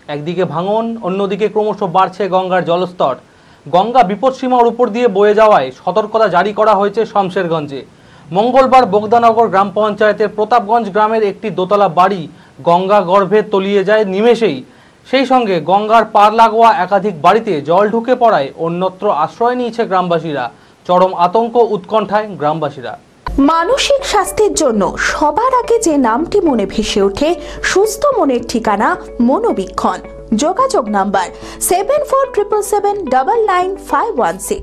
একদিকে ভাঙন, অন্যদিকে ক্রমশ বাড়ছে গঙ্গার জলস্তর। গঙ্গা বিপদসীমার উপর দিয়ে বয়ে যাওয়ায় সতর্কতা জারি করা হয়েছে শমশেরগঞ্জে। মঙ্গলবার বোগদানগর গ্রাম পঞ্চায়েতের প্রতাপগঞ্জ গ্রামের একটি দোতলা বাড়ি গঙ্গা গর্ভে তলিয়ে যায় নিমেষেই। সেই সঙ্গে গঙ্গার পার লাগোয়া একাধিক বাড়িতে জল ঢুকে পড়ায় অন্যত্র আশ্রয় নিয়েছে গ্রামবাসীরা। চরম আতঙ্ক উৎকণ্ঠায় গ্রামবাসীরা। মানসিক স্বাস্থ্যের জন্য সবার আগে যে নামটি মনে ভেসে ওঠে, সুস্থ মনের ঠিকানা মনোবীক্ষণ। যোগাযোগ নাম্বার 7477799516।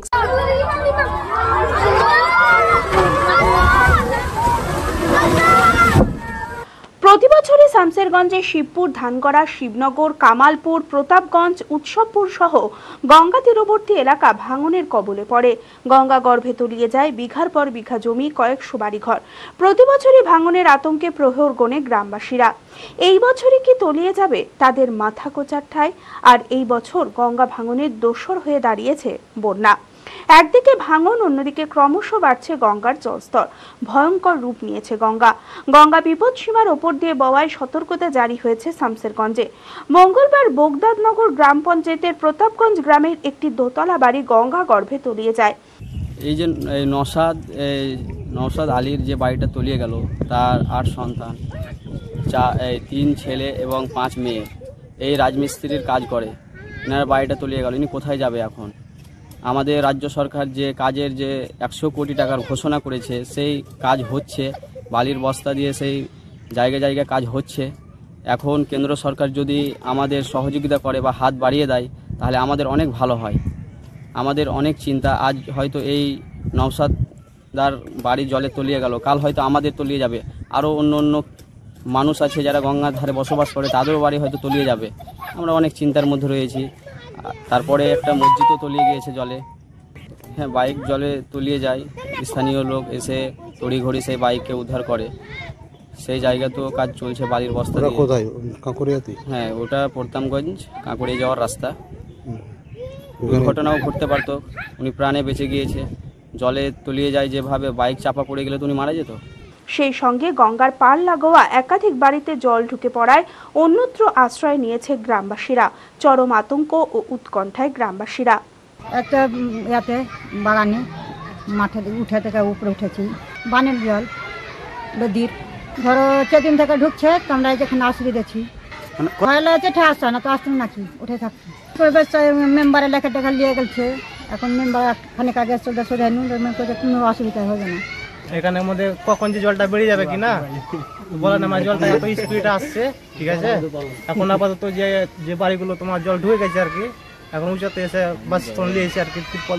প্রতি বছরই শামশেরগঞ্জে শিবপুর, ধানগড়া, শিবনগর, কামালপুর, প্রতাপগঞ্জ, উৎসবপুর সহ গঙ্গা তীরবর্তী এলাকা ভাঙনের কবলে পড়ে। গঙ্গা গর্ভে তলিয়ে যায় বিঘার পর বিঘা জমি, কয়েকশো বাড়িঘর। প্রতি বছরই ভাঙনের আতঙ্কে প্রহর গোনে গ্রামবাসীরা। এই বছরই কি তলিয়ে যাবে তাদের মাথা গোঁজার ঠাঁই? আর এই বছর গঙ্গা ভাঙনের দোসর হয়ে দাঁড়িয়েছে বন্যা। একদিকে ভাঙন, অন্যদিকে ক্রমশ বাড়ছে গঙ্গার জলস্তর। ভয়ঙ্কর রূপ নিয়েছে গঙ্গা বিপদসীমার ওপর দিয়ে বওয়ায় সতর্কতা জারি হয়েছে শামশেরগঞ্জে। মঙ্গলবার বোগদানগর গ্রাম পঞ্চায়েতের প্রতাপগঞ্জ গ্রামের একটি দোতলা বাড়ি গঙ্গা গর্ভে তলিয়ে যায়। এই যে নওশাদ আলীর যে বাড়িটা তলিয়ে গেল, তার 8 সন্তান, 3 ছেলে এবং 5 মেয়ে। এই রাজমিস্ত্রির কাজ করে, এনার বাড়িটা তলিয়ে গেল। ইনি কোথায় যাবে এখন? আমাদের রাজ্য সরকার যে কাজের যে 100 কোটি টাকার ঘোষণা করেছে, সেই কাজ হচ্ছে, বালির বস্তা দিয়ে সেই জায়গায় জায়গায় কাজ হচ্ছে। এখন কেন্দ্র সরকার যদি আমাদের সহযোগিতা করে বা হাত বাড়িয়ে দেয়, তাহলে আমাদের অনেক ভালো হয়। আমাদের অনেক চিন্তা। আজ হয়তো এই নওশাদদার বাড়ি জলে তলিয়ে গেল, কাল হয়তো আমাদের তলিয়ে যাবে। আরও অন্য মানুষ আছে যারা গঙ্গার ধারে বসবাস করে, তাদেরও বাড়ি হয়তো তলিয়ে যাবে। আমরা অনেক চিন্তার মধ্যে রয়েছি। তারপরে একটা মসজিদও তলিয়ে গিয়েছে জলে। হ্যাঁ, বাইক জলে তলিয়ে যায়, স্থানীয় লোক এসে তড়িঘড়ি সেই বাইককে উদ্ধার করে। সেই জায়গাতেও কাজ চলছে বালির বস্তা দিয়ে। কোথায়? কাঁকুড়িয়াতে? হ্যাঁ, ওটা প্রতাপগঞ্জ কাঁকুড়িয়া যাওয়ার রাস্তা। দুর্ঘটনাও ঘটতে পারতো, উনি প্রাণে বেঁচে গিয়েছে। জলে তলিয়ে যায় যেভাবে, বাইক চাপা পড়ে গেলে তো উনি মারা যেত। সেই সঙ্গে গঙ্গার পার লাগোয়া একাধিক বাড়িতে জল ঢুকে পড়ায় অন্যত্র আশ্রয় নিয়েছে গ্রামবাসীরা। চরম আতঙ্ক ও উৎকণ্ঠায় গ্রামবাসীরা। একটা ইয়াতে বাগানে মাঠে উঠে থেকে উপরে উঠেছি, বানের জল নদীর ধরো সেদিন থেকে ঢুকছে, আমরা যেখানে আশ্রয় দিয়েছি ভয় লাগছে, ঠে আসছে না তো আসছে নাকি উঠে থাকছে। পরিবেশ মেম্বারে লেখা টেখা নিয়ে গেছে, এখন মেম্বার খানিক আগে সরে কোনো অসুবিধা হবে না। এখানের মধ্যে কখন যে জলটা বেরিয়ে যাবে কিনা বলে না, জলটা এত স্পিডে আসছে। ঠিক আছে, এখন আপাতত যে বাড়িগুলো তোমার জল ঢুকে গেছে আর কি, এখন উঁচাতে এসে বাস নিয়ে এসে আর কি তিরপল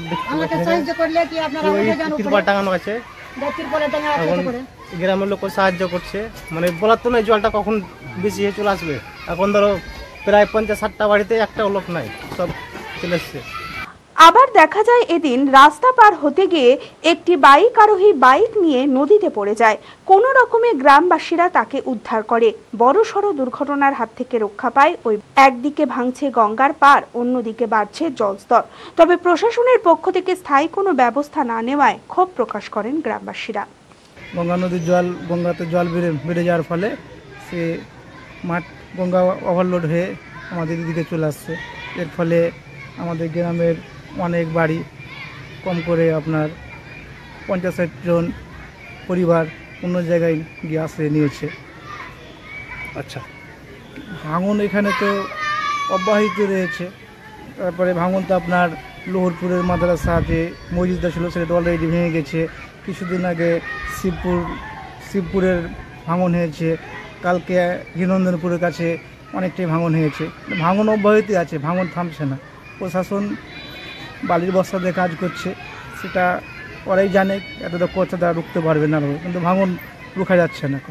টাঙানো আছে। এখন গ্রামের লোক সাহায্য করছে, মানে বলার তো নয় জলটা কখন বেশি হয়ে চলে আসবে। এখন ধরো প্রায় 50-60টা বাড়িতে একটাও লোক নাই, সব চলে এসছে। আবার দেখা যায় এদিন রাস্তা পার হতে গিয়ে একটি বাইক আরোহী বাইক নিয়ে নদীতে পড়ে যায়। কোনো রকমে গ্রামবাসীরা তাকে উদ্ধার করে। বড়সড় দুর্ঘটনার হাত থেকে রক্ষা পায় ওই। একদিকে ভাঙছে গঙ্গার পার, অন্যদিকে বাড়ছে জলস্তর। তবে প্রশাসনের পক্ষ থেকে স্থায়ী কোনো ব্যবস্থা না নেওয়ায় ক্ষোভ প্রকাশ করেন গ্রামবাসীরা। গঙ্গা নদীর জল, গঙ্গাতে জল বেড়ে যাওয়ার ফলে সে মাঠ গঙ্গা ওভারলোড হয়ে আমাদের দিকে চলে আসছে। এর ফলে আমাদের গ্রামের অনেক বাড়ি, কম করে আপনার 50-60 জন পরিবার অন্য জায়গায় গিয়ে আশ্রয় নিয়েছে। আচ্ছা, ভাঙন এখানে তো অব্যাহত রয়েছে। তারপরে ভাঙন তো আপনার লোহরপুরের মাদ্রাসা যে মসজিদটা ছিল সেটা অলরেডি ভেঙে গেছে। কিছুদিন আগে শিবপুরের ভাঙন হয়েছে। কালকে হিরণন্দনপুরের কাছে অনেকটাই ভাঙন হয়েছে। ভাঙন অব্যাহত আছে, ভাঙন থামছে না। প্রশাসন বালির বস্তা দিয়ে কাজ করছে, সেটা ওরাই জানে, এত করছে তারা রুখতে পারবে না, কিন্তু ভাঙন রুখা যাচ্ছে না।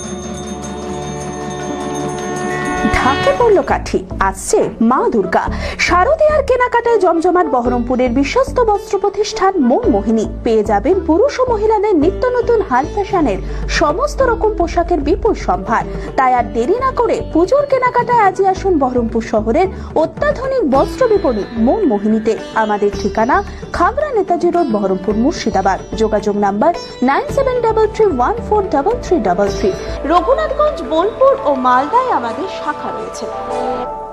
ঢাকে পড়ল কাঠি, আসছে মা দুর্গা। শারদীয়ার কেনাকাটায় জমজমাট বহরমপুরের বিশ্বস্ত বস্ত্র প্রতিষ্ঠান মন মোহিনী। পেয়ে যাবেন পুরুষ ও মহিলাদের নিত্য নতুন হাই ফ্যাশনের সমস্ত রকম পোশাকের বিপুল সম্ভার। তাই আর দেরি না করে পুজোর কেনাকাটায় আজই আসুন বহরমপুর শহরের অত্যাধুনিক বস্ত্র বিপণী মন মোহিনীতে। আমাদের ঠিকানা খাগড়া নেতাজি রোড, বহরমপুর, মুর্শিদাবাদ। যোগাযোগ নাম্বার 9733143333। রঘুনাথগঞ্জ, বোলপুর ও মালদায় আমাদের শাখা রয়েছে।